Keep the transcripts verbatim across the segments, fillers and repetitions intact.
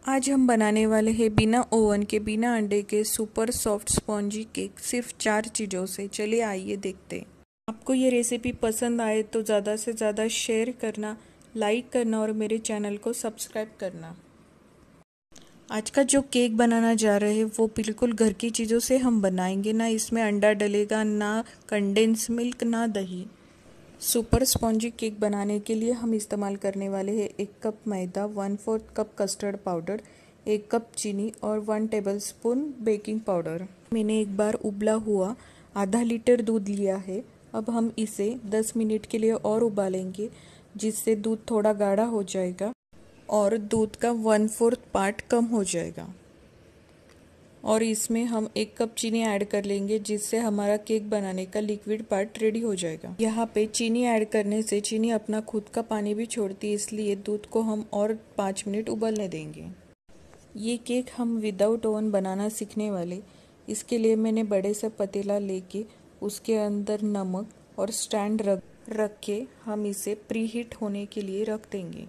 आज हम बनाने वाले हैं बिना ओवन के बिना अंडे के सुपर सॉफ्ट स्पॉन्जी केक सिर्फ चार चीज़ों से। चलिए आइए देखते हैं। आपको ये रेसिपी पसंद आए तो ज़्यादा से ज़्यादा शेयर करना, लाइक करना और मेरे चैनल को सब्सक्राइब करना। आज का जो केक बनाना जा रहे हैं वो बिल्कुल घर की चीज़ों से हम बनाएंगे। ना इसमें अंडा डलेगा, ना कंडेंस मिल्क, ना दही। सुपर स्पॉन्जी केक बनाने के लिए हम इस्तेमाल करने वाले हैं एक cup maida, one fourth cup custard powder, एक कप चीनी और वन टेबलस्पून बेकिंग पाउडर। मैंने एक बार उबला हुआ आधा लीटर दूध लिया है। अब हम इसे दस मिनट के लिए और उबालेंगे, जिससे दूध थोड़ा गाढ़ा हो जाएगा और दूध का वन फोर्थ पार्ट कम हो जाएगा। और इसमें हम एक कप चीनी ऐड कर लेंगे, जिससे हमारा केक बनाने का लिक्विड पार्ट रेडी हो जाएगा। यहाँ पे चीनी ऐड करने से चीनी अपना खुद का पानी भी छोड़ती है, इसलिए दूध को हम और पाँच मिनट उबलने देंगे। ये केक हम विदाउट ओवन बनाना सीखने वाले। इसके लिए मैंने बड़े से पतीला लेके उसके अंदर नमक और स्टैंड रख रख के हम इसे प्री हीट होने के लिए रख देंगे।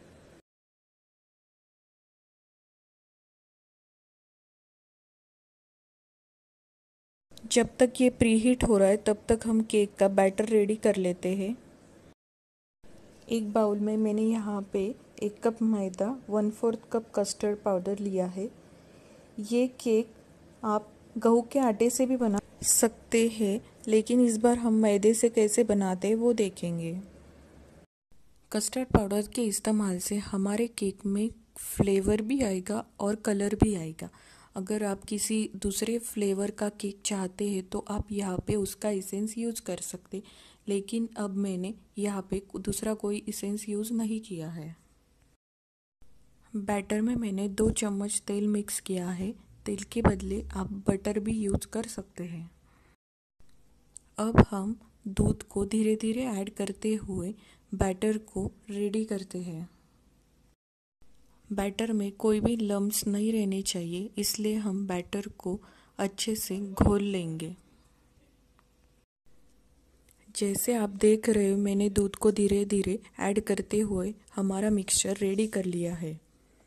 जब तक ये प्री हीट हो रहा है तब तक हम केक का बैटर रेडी कर लेते हैं। एक बाउल में मैंने यहाँ पे एक cup maida, one fourth cup custard powder लिया है। ये केक आप गेहूं के आटे से भी बना सकते हैं, लेकिन इस बार हम मैदे से कैसे बनाते हैं वो देखेंगे। कस्टर्ड पाउडर के इस्तेमाल से हमारे केक में फ्लेवर भी आएगा और कलर भी आएगा। अगर आप किसी दूसरे फ्लेवर का केक चाहते हैं तो आप यहाँ पे उसका इसेंस यूज़ कर सकते, लेकिन अब मैंने यहाँ पे दूसरा कोई इसेंस यूज़ नहीं किया है। बैटर में मैंने दो चम्मच तेल मिक्स किया है। तेल के बदले आप बटर भी यूज़ कर सकते हैं। अब हम दूध को धीरे धीरे ऐड करते हुए बैटर को रेडी करते हैं। बैटर में कोई भी लम्प्स नहीं रहने चाहिए, इसलिए हम बैटर को अच्छे से घोल लेंगे। जैसे आप देख रहे हो, मैंने दूध को धीरे धीरे ऐड करते हुए हमारा मिक्सचर रेडी कर लिया है।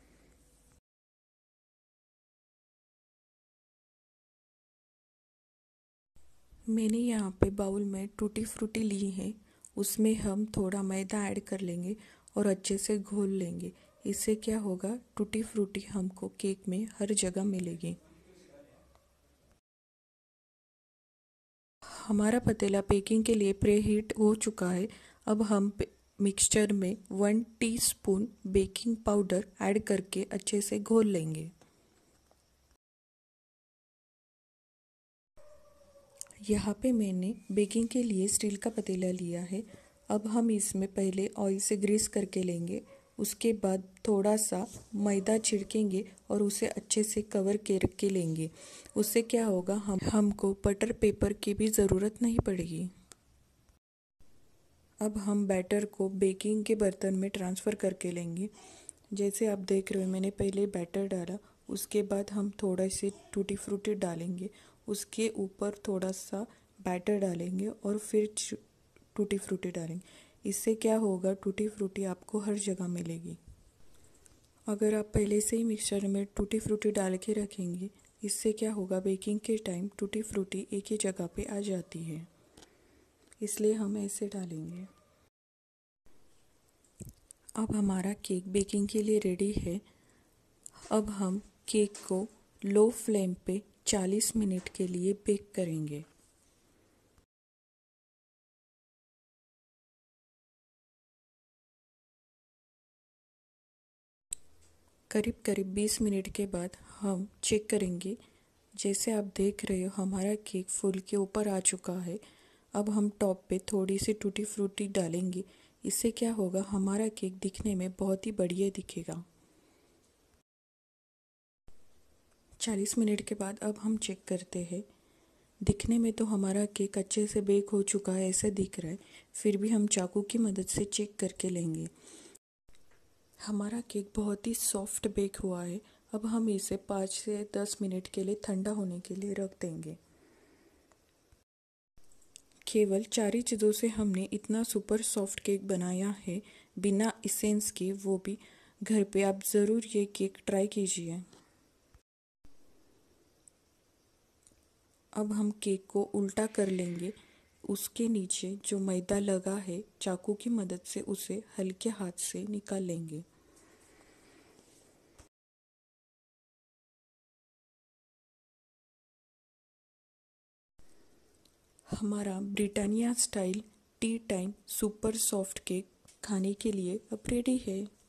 मैंने यहाँ पे बाउल में टूटी फ्रूटी ली है। उसमें हम थोड़ा मैदा ऐड कर लेंगे और अच्छे से घोल लेंगे। इससे क्या होगा, टूटी फ्रूटी हमको केक में हर जगह मिलेगी। हमारा पतीला बेकिंग के लिए प्री हीट हो चुका है। अब हम मिक्सचर में one teaspoon baking powder add करके अच्छे से घोल लेंगे। यहाँ पे मैंने बेकिंग के लिए स्टील का पतीला लिया है। अब हम इसमें पहले ऑयल से ग्रीस करके लेंगे, उसके बाद थोड़ा सा मैदा छिड़केंगे और उसे अच्छे से कवर करके लेंगे। उससे क्या होगा, हम हमको बटर पेपर की भी ज़रूरत नहीं पड़ेगी। अब हम बैटर को बेकिंग के बर्तन में ट्रांसफ़र करके लेंगे। जैसे आप देख रहे हो, मैंने पहले बैटर डाला, उसके बाद हम थोड़ा सी टूटी फ्रूटी डालेंगे, उसके ऊपर थोड़ा सा बैटर डालेंगे और फिर टूटी फ्रूटी डालेंगे। इससे क्या होगा, टूटी फ्रूटी आपको हर जगह मिलेगी। अगर आप पहले से ही मिक्सचर में टूटी फ्रूटी डाल के रखेंगे, इससे क्या होगा, बेकिंग के टाइम टूटी फ्रूटी एक ही जगह पे आ जाती है, इसलिए हम ऐसे डालेंगे। अब हमारा केक बेकिंग के लिए रेडी है। अब हम केक को लो फ्लेम पे चालीस मिनट के लिए बेक करेंगे। करीब करीब बीस मिनट के बाद हम चेक करेंगे। जैसे आप देख रहे हो, हमारा केक फुल के ऊपर आ चुका है। अब हम टॉप पे थोड़ी सी टूटी फ्रूटी डालेंगे। इससे क्या होगा, हमारा केक दिखने में बहुत ही बढ़िया दिखेगा। चालीस मिनट के बाद अब हम चेक करते हैं। दिखने में तो हमारा केक अच्छे से बेक हो चुका है, ऐसा दिख रहा है। फिर भी हम चाकू की मदद से चेक करके लेंगे। हमारा केक बहुत ही सॉफ्ट बेक हुआ है। अब हम इसे पाँच से दस मिनट के लिए ठंडा होने के लिए रख देंगे। केवल चार ही चीज़ों से हमने इतना सुपर सॉफ्ट केक बनाया है, बिना इसेंस के, वो भी घर पे आप ज़रूर ये केक ट्राई कीजिए। अब हम केक को उल्टा कर लेंगे। उसके नीचे जो मैदा लगा है, चाकू की मदद से उसे हल्के हाथ से निकाल लेंगे। हमारा Britannia style tea time super soft cake खाने के लिए अब रेडी है।